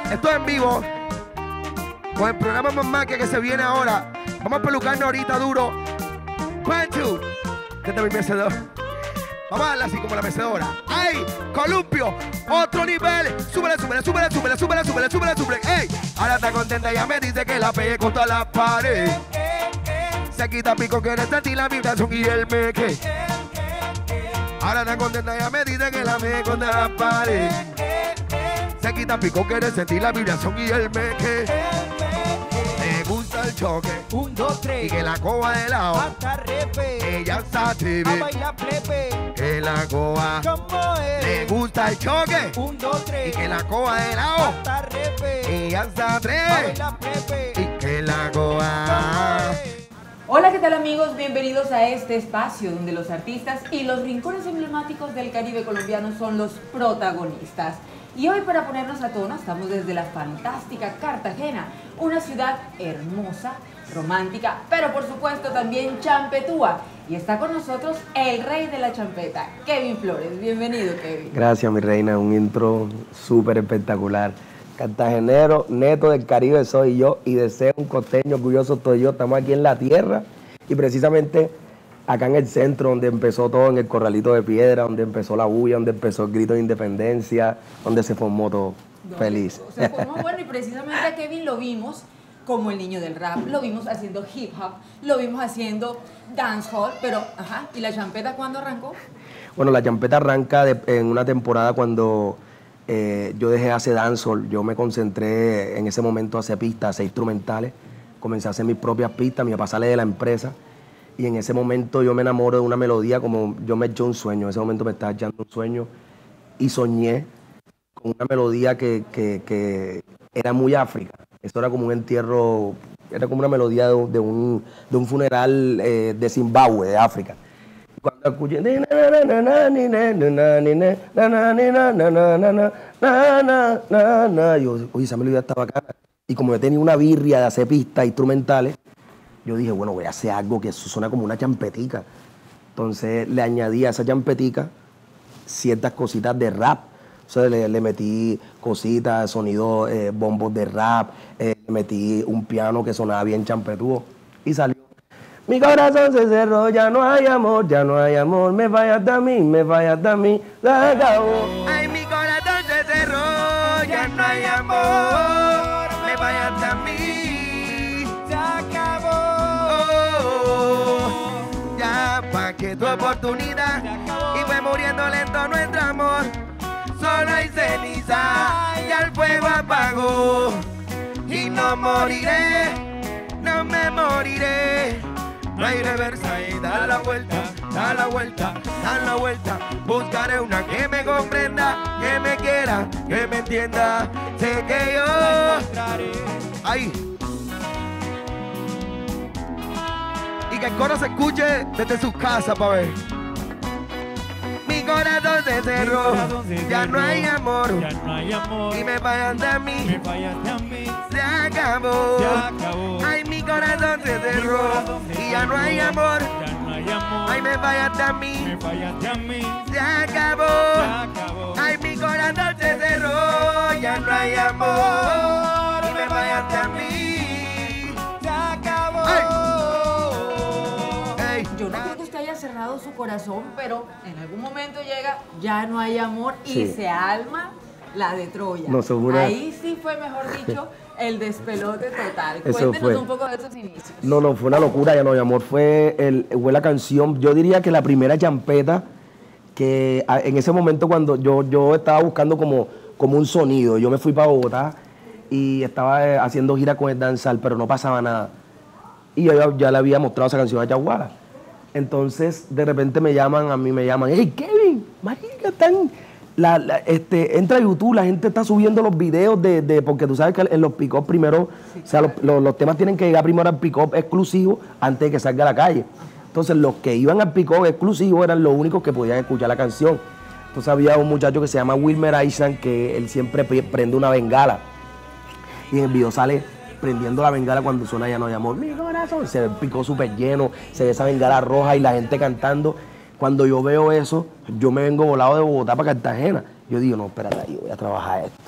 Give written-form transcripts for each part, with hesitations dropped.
Esto es en vivo. Con el programa Mamá que se viene ahora. Vamos a pelucarnos ahorita duro. One, two. ¿Qué te mi mecedor? Vamos a darle así como la mecedora. ¡Ay! Columpio, otro nivel. Súbele, súbele, súbele, súbele, súbele, súbele, súbele, súbele. ¡Ey! Ahora está contenta, ella me dice que la pegue contra la pared. Se quita pico, quiere sentir la vibración y el meque. Ahora está contenta, ella me dice que la pegue contra la pared. Se quita pico, quiere sentir la vibración y el meque. Le gusta el choque. 1, 2, 3. Y que la coja de lado. Hasta repe. Ella está A TV. bailar plepe. Que la coja. ¿Cómo es? Le gusta el choque. 1, 2, 3. Y que la coja de lado. Hasta repe. Ella está A TV. bailar plepe. Y que la coja. Hola, ¿qué tal amigos? Bienvenidos a este espacio donde los artistas y los rincones emblemáticos del Caribe colombiano son los protagonistas. Y hoy, para ponernos a tono, estamos desde la fantástica Cartagena, una ciudad hermosa, romántica, pero por supuesto también champetúa. Y está con nosotros el rey de la champeta, Kevin Flores. Bienvenido, Kevin. Gracias, mi reina, un intro súper espectacular. Cartagenero, neto del Caribe soy yo y de ser un costeño orgulloso estoy yo. Estamos aquí en la tierra y precisamente acá en el centro donde empezó todo, en el Corralito de Piedra, donde empezó la bulla, donde empezó el grito de independencia, donde se formó todo. Feliz. Se formó bueno y precisamente a Kevin lo vimos como el niño del rap, lo vimos haciendo hip hop, lo vimos haciendo dancehall, pero ajá, ¿y la champeta cuándo arrancó? Bueno, la champeta arranca en una temporada cuando yo dejé de hacer dancehall, yo me concentré en ese momento a hacer pistas, a hacer instrumentales, comencé a hacer mis propias pistas, mi papá sale de la empresa y en ese momento yo me enamoro de una melodía como yo me eché un sueño, en ese momento me estaba echando un sueño y soñé con una melodía que era muy África, eso era como un entierro, era como una melodía de un funeral de Zimbabue, de África. Cuando escuché yo, oye, esa melodía está bacana. Y como yo tenía una birria de hacer pistas instrumentales, yo dije, bueno, voy a hacer algo que suena como una champetica. Entonces le añadí a esa champetica ciertas cositas de rap. O sea, le metí cositas, sonidos, bombos de rap, le metí un piano que sonaba bien champetúo y salió. Mi corazón se cerró, ya no hay amor, me fallaste a mí, se acabó. Ay, mi corazón se cerró, ya no hay amor. Me fallaste a mí. Se acabó. Oh, ya pagué tu oportunidad y fue muriendo lento nuestro amor. Solo hay ceniza y el fuego apagó. Y no moriré, no me moriré. No hay reversa y da la vuelta, da la vuelta, da la vuelta. Buscaré una que me comprenda, que me quiera, que me entienda. Sé que yo... Ahí. Y que el coro se escuche desde su casa para ver. Mi corazón se cerró, ya no hay amor. Y me fallaste a mí, se acabó. Ay, mi corazón se cerró y ya no hay amor. Ay, me fallaste a mí, se acabó. Ay, mi corazón se cerró, ya no hay amor. Y me fallaste a mí, Se acabó. Ey. Yo no creo que usted haya cerrado su corazón, pero en algún momento llega, ya no hay amor y Sí. se alma la de Troya. No, seguro. Ahí sí fue, mejor dicho, el despelote total. Eso Cuéntenos fue. un poco de esos inicios. No, fue una locura, ya no hay amor, fue la canción, yo diría que la primera champeta que en ese momento cuando yo estaba buscando como un sonido, yo me fui para Bogotá y estaba haciendo gira con el danzal, pero no pasaba nada. Y yo ya le había mostrado esa canción a Yaguara. Entonces, de repente me llaman, hey, Kevin, marica, entra a YouTube, la gente está subiendo los videos porque tú sabes que en los pick-up primero, sí, o sea, los temas tienen que llegar primero al pick-up exclusivo antes de que salga a la calle. Entonces, los que iban al pick-up exclusivo eran los únicos que podían escuchar la canción. Entonces, había un muchacho que se llama Wilmer Aishan, que él siempre prende una bengala. Y en el video sale prendiendo la bengala cuando suena Ya no hay amor. Mi corazón, se ve el pick-up súper lleno, se ve esa bengala roja y la gente cantando. Cuando yo veo eso, yo me vengo volado de Bogotá para Cartagena. Yo digo, no, espérate, yo voy a trabajar esto.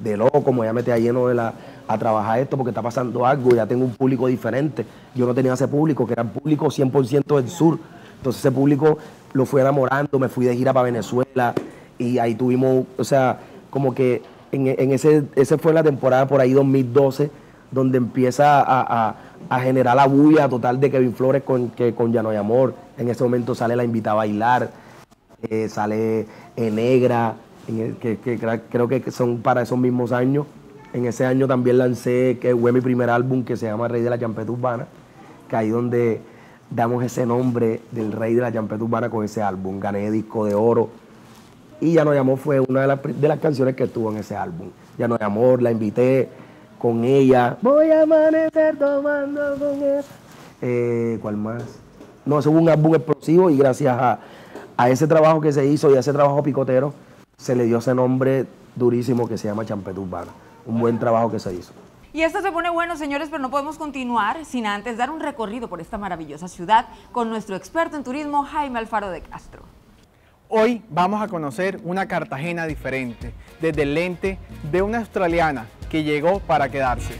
de loco, me voy a meter a lleno a trabajar esto porque está pasando algo, ya tengo un público diferente. Yo no tenía ese público, que era el público 100% del sur. Entonces ese público lo fui enamorando, me fui de gira para Venezuela y ahí tuvimos, o sea, como que ese fue la temporada por ahí 2012, donde empieza a generar la bulla total de Kevin Flores con Ya no hay amor. En ese momento sale La Invita a Bailar, sale Negra, que creo que son para esos mismos años. En ese año también lancé, que fue mi primer álbum, que se llama Rey de la Champeta Urbana, que ahí donde damos ese nombre del Rey de la Champeta Urbana con ese álbum. Gané disco de oro. Y Ya no hay amor fue una de las canciones que estuvo en ese álbum. Ya no hay amor, la invité con ella. Voy a amanecer tomando con ella. ¿Cuál más? No, eso fue un álbum explosivo y gracias a ese trabajo que se hizo y a ese trabajo picotero, se le dio ese nombre durísimo que se llama Champeta Urbana. Un buen trabajo que se hizo. Y esto se pone bueno, señores, pero no podemos continuar sin antes dar un recorrido por esta maravillosa ciudad con nuestro experto en turismo, Jaime Alfaro de Castro. Hoy vamos a conocer una Cartagena diferente, desde el lente de una australiana que llegó para quedarse.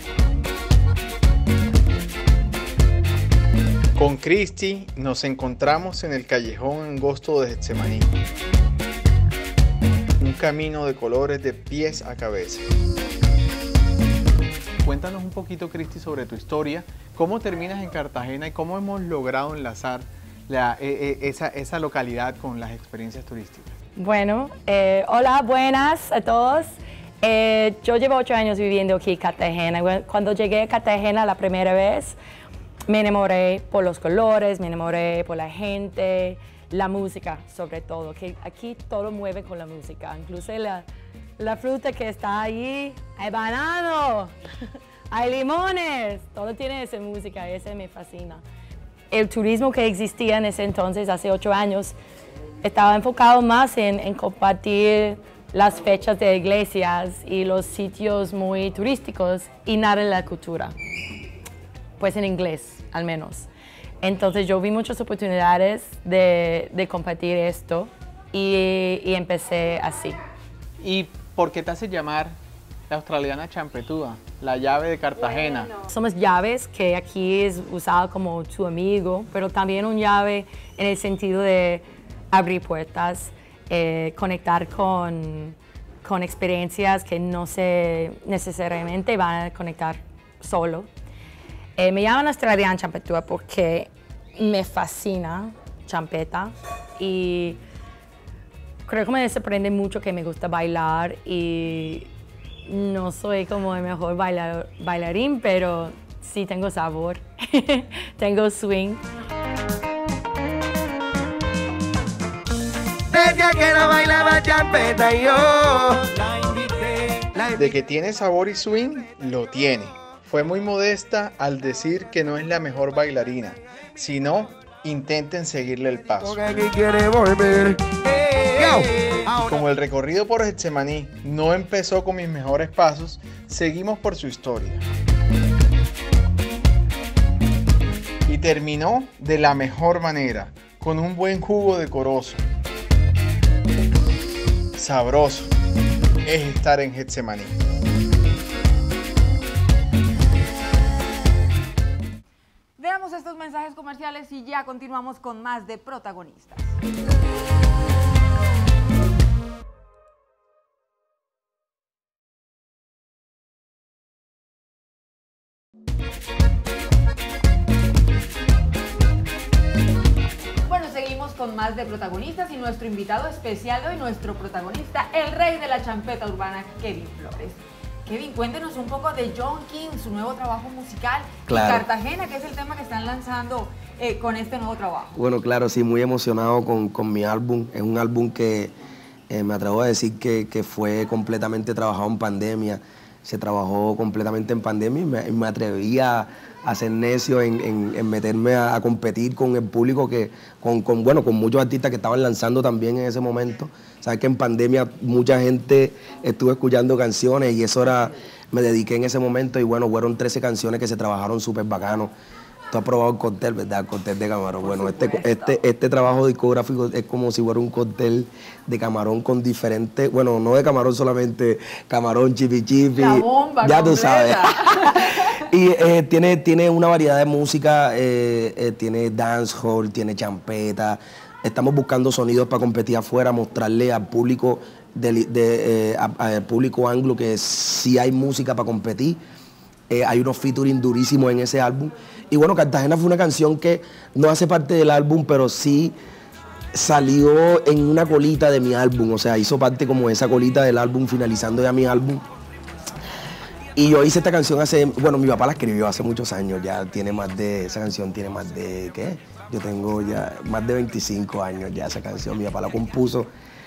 Con Cristi nos encontramos en el callejón angosto de Getsemaní. Un camino de colores de pies a cabeza. Cuéntanos un poquito, Cristi, sobre tu historia, cómo terminas en Cartagena y cómo hemos logrado enlazar esa localidad con las experiencias turísticas. Bueno, hola, buenas a todos. Yo llevo 8 años viviendo aquí en Cartagena. Cuando llegué a Cartagena la primera vez, me enamoré por los colores, me enamoré por la gente, la música sobre todo, que aquí todo mueve con la música, incluso la fruta que está ahí, hay banano, hay limones, todo tiene esa música, ese me fascina. El turismo que existía en ese entonces, hace 8 años, estaba enfocado más en compartir las fechas de iglesias y los sitios muy turísticos y nada en la cultura, pues en inglés al menos. Entonces yo vi muchas oportunidades de compartir esto y empecé así. ¿Y por qué te hace llamar la australiana champetuda, la llave de Cartagena? Bueno, somos llaves, que aquí es usado como tu amigo, pero también un llave en el sentido de abrir puertas, conectar con experiencias que no se necesariamente van a conectar solo. Me llaman australiana champetuda porque me fascina champeta y creo que me sorprende mucho que me gusta bailar y no soy como el mejor bailarín, pero sí tengo sabor, tengo swing. Decía que no bailaba champeta y yo La invité. De que tiene sabor y swing, lo tiene. Fue muy modesta al decir que no es la mejor bailarina, sino intenten seguirle el paso. porque aquí quiere volver. Como el recorrido por Getsemaní no empezó con mis mejores pasos, seguimos por su historia. Y terminó de la mejor manera, con un buen jugo decoroso. Sabroso es estar en Getsemaní. Veamos estos mensajes comerciales y ya continuamos con más de Protagonistas. Bueno, seguimos con más de Protagonistas y nuestro invitado especial hoy, nuestro protagonista, el rey de la champeta urbana, Kevin Flores. Kevin, cuéntenos un poco de John King, su nuevo trabajo musical, Claro. y Cartagena, que es el tema que están lanzando con este nuevo trabajo. Bueno, claro, sí, muy emocionado con mi álbum. Es un álbum que me atrevo a decir que fue completamente trabajado en pandemia. Se trabajó completamente en pandemia y me atreví a ser necio en meterme a competir con el público, con muchos artistas que estaban lanzando también en ese momento. Sabes que en pandemia mucha gente estuvo escuchando canciones y eso era, me dediqué en ese momento y bueno, fueron 13 canciones que se trabajaron súper bacanos. Tú has probado el cóctel, ¿verdad? Cóctel de camarón. Por Bueno, supuesto. este trabajo discográfico es como si fuera un cóctel de camarón con diferentes, bueno, no de camarón solamente, camarón, chipi chipi. La bomba ya tú sabes. completa. Y tiene una variedad de música, tiene dancehall, tiene champeta. Estamos buscando sonidos para competir afuera, mostrarle al público, al público anglo que sí hay música para competir. Hay unos featuring durísimos en ese álbum. Y bueno, Cartagena fue una canción que no hace parte del álbum, pero sí salió en una colita de mi álbum. O sea, hizo parte como esa colita del álbum, finalizando ya mi álbum. Y yo hice esta canción bueno, mi papá la escribió hace muchos años, esa canción tiene más de, ¿qué? Yo tengo ya más de 25 años ya esa canción, mi papá la compuso.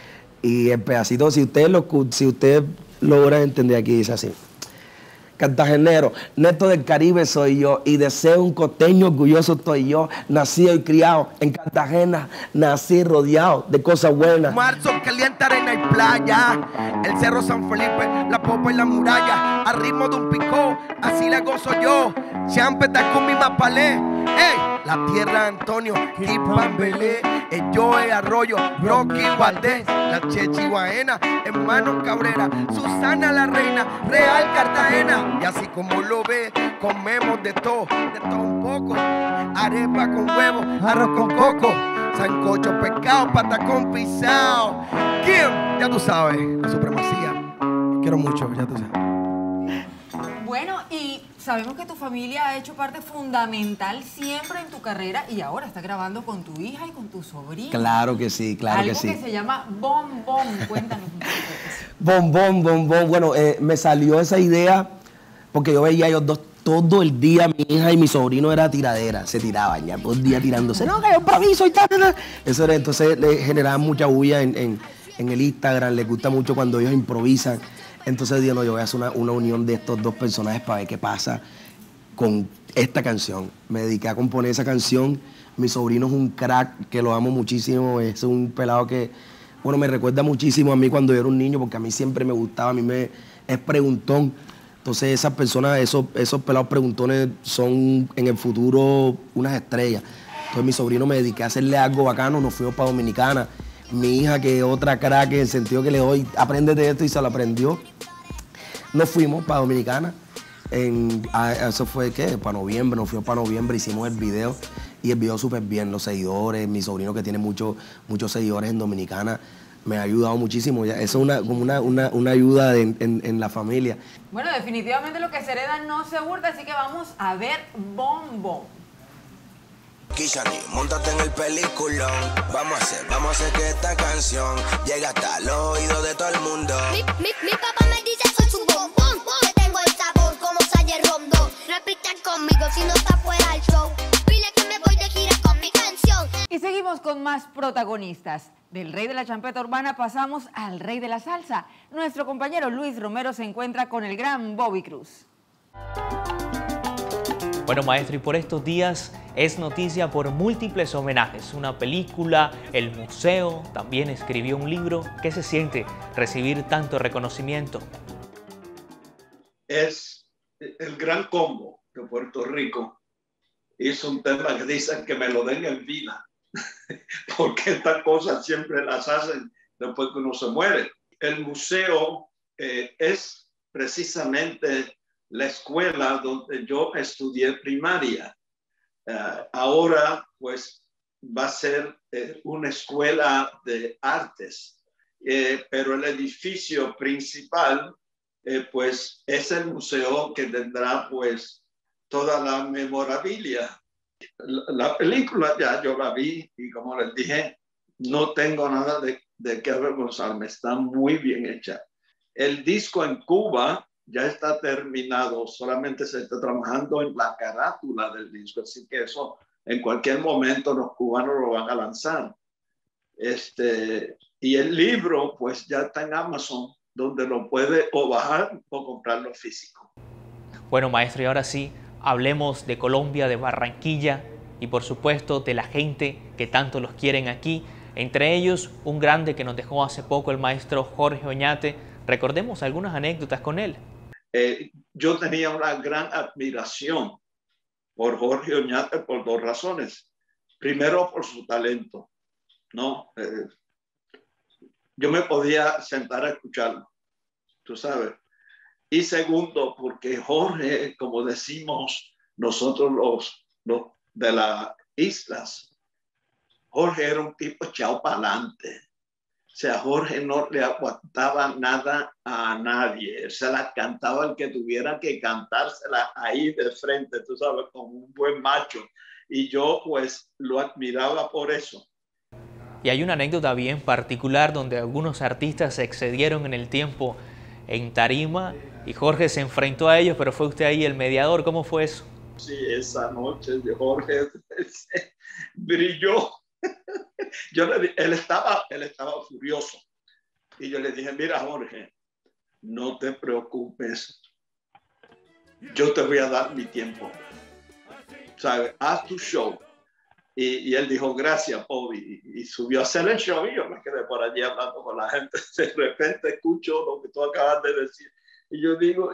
Y el pedacito, si ustedes logran entender aquí, dice así. Cartagenero, neto del Caribe soy yo y de ser un costeño orgulloso estoy yo, nacido y criado en Cartagena, nací rodeado de cosas buenas. Marzo, caliente, arena y playa, el Cerro San Felipe, la popa y la muralla, al ritmo de un picó, así la gozo yo, siempre está con mi mapalé, ey, la tierra de Antonio, Kipambelé, el Joe Arroyo, Rocky Valdés, la Chechi Guaena, hermano Cabrera, Susana la reina, Real Cartagena. Y así como lo ve, comemos de todo un poco. Arepa con huevo, arroz con coco, sancocho, pescado, patacón pisado. ¿Quién? Ya tú sabes, la supremacía. Quiero mucho, ya tú sabes. Bueno, y sabemos que tu familia ha hecho parte fundamental siempre en tu carrera y ahora está grabando con tu hija y con tu sobrina. Claro que sí, claro que sí. Algo que se llama Bom Bom. Cuéntanos un poco de eso. Bombón, bombón. Bueno, me salió esa idea porque yo veía a ellos dos todo el día, mi hija y mi sobrino era tiradera, se tiraban ya todo el día tirándose, no, que yo improviso y tal. Eso era, entonces le generaba mucha bulla en el Instagram, les gusta mucho cuando ellos improvisan. Entonces dije, no, yo voy a hacer una unión de estos dos personajes para ver qué pasa con esta canción. Me dediqué a componer esa canción. Mi sobrino es un crack, que lo amo muchísimo, es un pelado que, bueno, me recuerda muchísimo a mí cuando yo era un niño, porque a mí siempre me gustaba, es preguntón. Entonces esas personas, esos pelados preguntones son en el futuro unas estrellas. Entonces mi sobrino me dediqué a hacerle algo bacano, nos fuimos para Dominicana. Mi hija, que es otra crack en el sentido que le doy, aprende de esto y se lo aprendió. Nos fuimos para Dominicana, eso fue, ¿qué? Para noviembre, nos fuimos para noviembre, hicimos el video y el video súper bien, los seguidores, mi sobrino que tiene muchos seguidores en Dominicana, me ha ayudado muchísimo. Eso es como una ayuda en la familia. Bueno, definitivamente lo que se hereda no se hurta, así que vamos a ver Bom Bom. Kishani, móntate en el peliculón. Vamos a hacer que esta canción llegue hasta el oído de todo el mundo. Mi papá me dice soy su bombón, que tengo el sabor como Sayer Rondón. Repitan conmigo si no está fuera el show. Dile que me voy de gira con mi canción. Y seguimos con más protagonistas. Del rey de la champeta urbana pasamos al rey de la salsa. Nuestro compañero Luis Romero se encuentra con el gran Bobby Cruz. Bueno, maestro, y por estos días es noticia por múltiples homenajes. Una película, el museo, también escribió un libro. ¿Qué se siente recibir tanto reconocimiento? Es el gran combo de Puerto Rico. Hizo un tema que dicen que me lo den en vida, porque estas cosas siempre las hacen después que uno se muere. El museo es precisamente la escuela donde yo estudié primaria. Ahora pues va a ser una escuela de artes, pero el edificio principal pues es el museo que tendrá pues toda la memorabilia. La película ya yo la vi y como les dije, no tengo nada de qué avergonzarme, está muy bien hecha. El disco en Cuba ya está terminado, solamente se está trabajando en la carátula del disco, así que eso en cualquier momento los cubanos lo van a lanzar. Y el libro pues ya está en Amazon, donde lo puede o bajar o comprarlo físico. Bueno, maestro, y ahora sí, hablemos de Colombia, de Barranquilla y por supuesto de la gente que tanto los quieren aquí. Entre ellos, un grande que nos dejó hace poco, el maestro Jorge Oñate. Recordemos algunas anécdotas con él. Yo tenía una gran admiración por Jorge Oñate por dos razones. Primero, por su talento, ¿no? Yo me podía sentar a escucharlo, tú sabes. Y segundo, porque Jorge, como decimos nosotros los de las islas, Jorge era un tipo echado para adelante. O sea, Jorge no le aguantaba nada a nadie. Él se la cantaba al que tuviera que cantársela ahí de frente, tú sabes, como un buen macho. Y yo, pues, lo admiraba por eso. Y hay una anécdota bien particular donde algunos artistas se excedieron en el tiempo en tarima y Jorge se enfrentó a ellos, pero fue usted ahí el mediador. ¿Cómo fue eso? Sí, esa noche de Jorge brilló. Él estaba furioso. Y yo le dije, mira, Jorge, no te preocupes. Yo te voy a dar mi tiempo. ¿Sabes? Haz tu show. Y él dijo, gracias, Bobby. Y subió a hacer el show y yo me quedé por allí hablando con la gente. De repente escucho lo que tú acabas de decir. Y yo digo,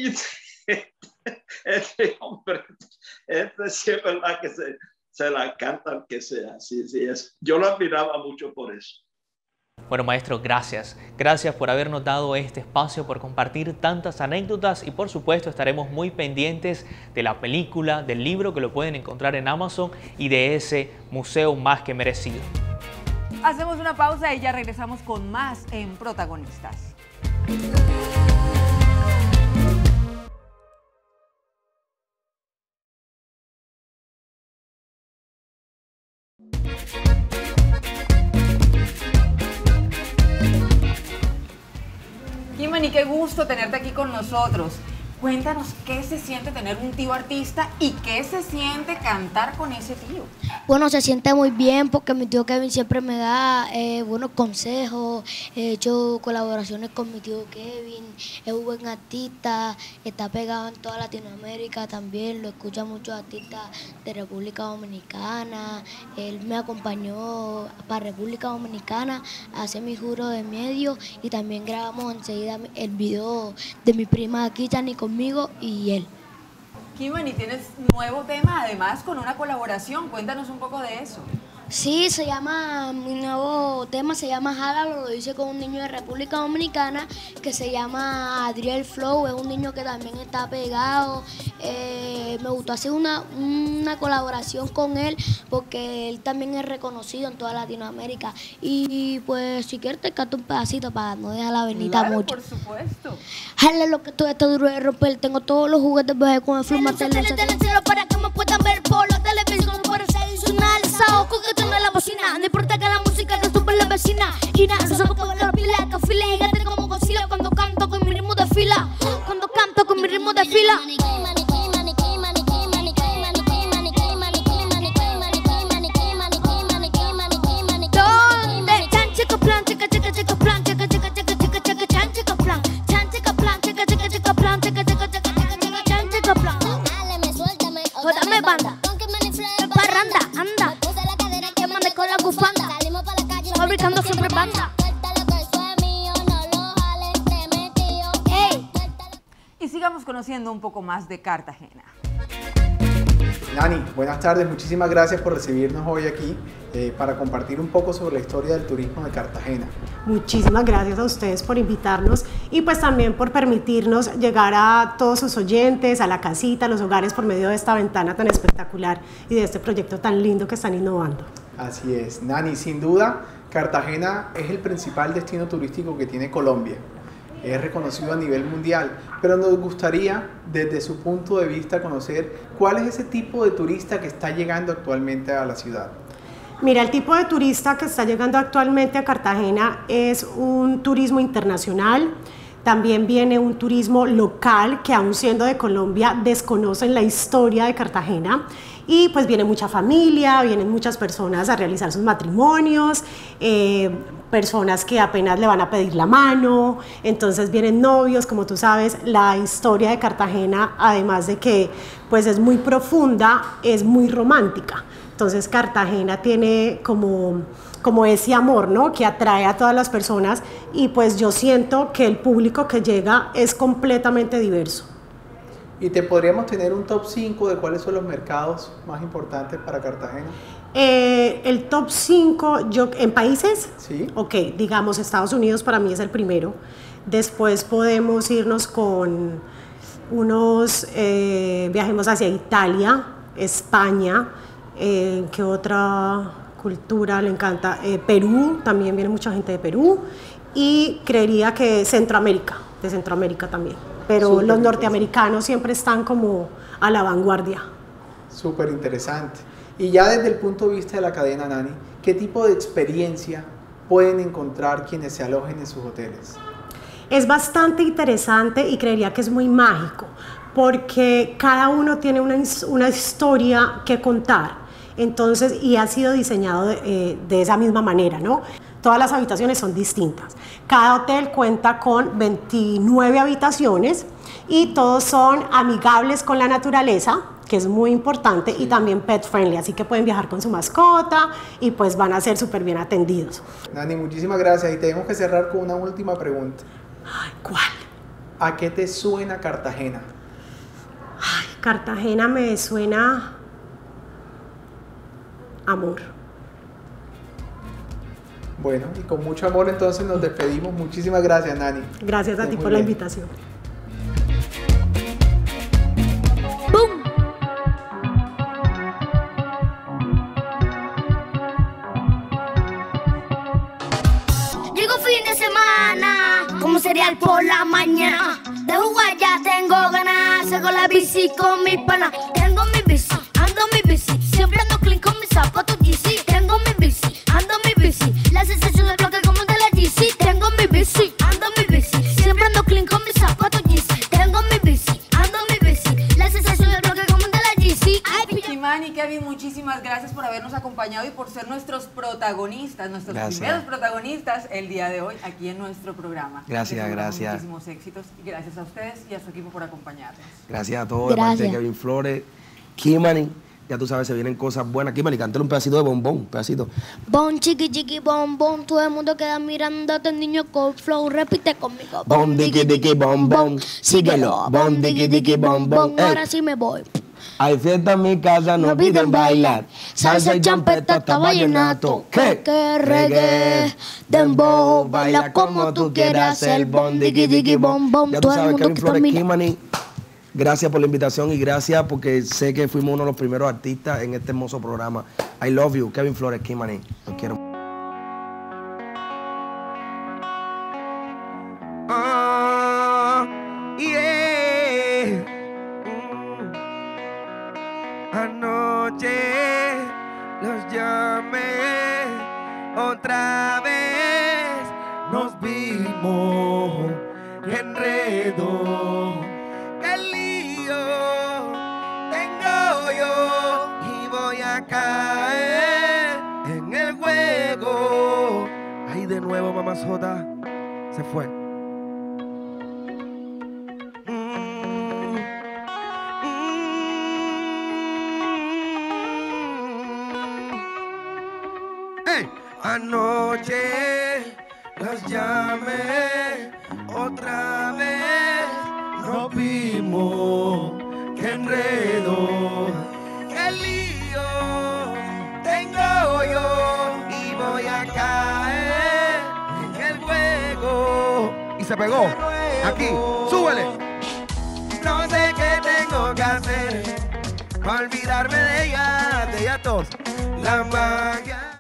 este hombre, sí es verdad que se la canta al que sea. Sí, es. Yo lo admiraba mucho por eso. Bueno, maestro, gracias. Gracias por habernos dado este espacio, por compartir tantas anécdotas y por supuesto estaremos muy pendientes de la película, del libro que lo pueden encontrar en Amazon y de ese museo más que merecido. Hacemos una pausa y ya regresamos con más en Protagonistas. Kimani, qué gusto tenerte aquí con nosotros. Cuéntanos qué se siente tener un tío artista y qué se siente cantar con ese tío. Bueno, se siente muy bien porque mi tío Kevin siempre me da buenos consejos. He hecho colaboraciones con mi tío Kevin, es un buen artista, está pegado en toda Latinoamérica también, lo escuchan muchos artistas de República Dominicana. Él me acompañó para República Dominicana a hacer mi juro de medio y también grabamos enseguida el video de mi prima Kitani conmigo y él. Kimani, tienes nuevo tema, además con una colaboración. Cuéntanos un poco de eso. Sí, mi nuevo tema se llama Jálalo, lo hice con un niño de República Dominicana que se llama Adriel Flow, es un niño que también está pegado. Me gustó hacer una colaboración con él porque él también es reconocido en toda Latinoamérica. Y pues si quieres te canto un pedacito para no dejar la venita mucho. Por supuesto. Jale lo que tú estás duro de romper, tengo todos los juguetes bebé con el fluma del cielo para que me puedan ver por la televisión, por sensacionalizado, coquetón en la bocina, no importa que la música te supe la vecina, y nada, se saco por la pila, que fila y gate como Godzilla cuando canto con mi ritmo de fila, cuando canto con mi ritmo de fila. ¿Dónde? Chan, chico, plan, chica, chica, chica, plan, chica, chica, chica, chica, chica, chan, chica, plan, chan, chica, plan, chica, chica, chica, plan, chica, chica, chica, chica, chan, chica, plan. Dale, suéltame, dame banda. Parranda, anda, que mande con la bufanda, fabricando siempre banda. Y sigamos conociendo un poco más de Cartagena. Nani, buenas tardes, muchísimas gracias por recibirnos hoy aquí para compartir un poco sobre la historia del turismo de Cartagena. Muchísimas gracias a ustedes por invitarnos y pues también por permitirnos llegar a todos sus oyentes, a la casita, a los hogares por medio de esta ventana tan espectacular y de este proyecto tan lindo que están innovando. Así es, Nani, sin duda Cartagena es el principal destino turístico que tiene Colombia. Es reconocido a nivel mundial, pero nos gustaría desde su punto de vista conocer cuál es ese tipo de turista que está llegando actualmente a la ciudad. Mira, el tipo de turista que está llegando actualmente a Cartagena es un turismo internacional. También viene un turismo local que, aun siendo de Colombia, desconocen la historia de Cartagena. Y pues viene mucha familia, vienen muchas personas a realizar sus matrimonios, personas que apenas le van a pedir la mano, entonces vienen novios. Como tú sabes, la historia de Cartagena, además de que pues es muy profunda, es muy romántica. Entonces Cartagena tiene como ese amor, ¿no?, que atrae a todas las personas, y pues yo siento que el público que llega es completamente diverso. ¿Y te podríamos tener un top 5 de cuáles son los mercados más importantes para Cartagena? El top 5, ¿en países? Sí. Ok, digamos Estados Unidos para mí es el primero. Después podemos irnos con viajemos hacia Italia, España, ¿qué otra cultura le encanta? Perú, también viene mucha gente de Perú. Y creería que de Centroamérica también. Pero Súper los norteamericanos siempre están como a la vanguardia. Súper interesante. Y ya desde el punto de vista de la cadena Nani, ¿qué tipo de experiencia pueden encontrar quienes se alojen en sus hoteles? Es bastante interesante y creería que es muy mágico, porque cada uno tiene una historia que contar. Entonces, y ha sido diseñado de esa misma manera, ¿no? Todas las habitaciones son distintas. Cada hotel cuenta con 29 habitaciones y todos son amigables con la naturaleza, que es muy importante, y también pet friendly, así que pueden viajar con su mascota y pues van a ser súper bien atendidos. Nani, muchísimas gracias y tenemos que cerrar con una última pregunta. Ay, ¿cuál? ¿A qué te suena Cartagena? Ay, Cartagena me suena amor. Bueno, y con mucho amor entonces nos despedimos. Muchísimas gracias, Nani. Gracias a ti por la invitación. ¡Bum! Llegó fin de semana, como cereal por la mañana. De jugar ya tengo ganas, hago la bici con mi pana. Tengo mi bici, ando mi bici, siempre ando clean con mis zapatos GC. Tengo mi bici, ando mi bici, la sensación del bloque como de la GC. Tengo mi bici, ando mi bici, siempre ando clean con mis zapatos GC. Tengo mi bici, ando mi bici, la sensación del bloque como de la GC. Kimani y Kevin, muchísimas gracias por habernos acompañado y por ser nuestros protagonistas, nuestros primeros protagonistas el día de hoy aquí en nuestro programa. Gracias. Muchísimos éxitos y gracias a ustedes y a su equipo por acompañarnos. Gracias a todos, de parte de Kevin Flores, Kimani. Ya tú sabes, se vienen cosas buenas. Kimani, cántale un pedacito de bombón, un pedacito. Bon, chiqui, chiqui, bom, bom. Todo el mundo queda mirándote, niño, con flow. Repite conmigo. Bom, diqui, diqui, bom, bom. Síguelo. Bom, diqui, diqui, bom, bom. Ahora sí me voy. Hay fiesta en mi casa, no olviden bailar. Salsa y champeta hasta vallenato. ¿Qué? Reggae, dembow. Baila como tú quieras. El bom, diqui, diqui, bom, bom. Ya tú Todo el sabes, mundo Kevin que Flores, está Kimani. Gracias por la invitación y gracias porque sé que fuimos uno de los primeros artistas en este hermoso programa. I love you, Kevin Flores, Kimani. Los quiero. Yeah. Anoche los llamé, otra vez nos vimos, qué enredo, qué lío tengo yo y voy a caer en el juego. Ahí de nuevo mamazota se fue. Anoche las llamé, otra vez nos vimos, qué enredo, qué lío tengo yo y voy a caer en el juego. Y se pegó, aquí, súbele. No sé qué tengo que hacer para olvidarme de ella todos. La magia.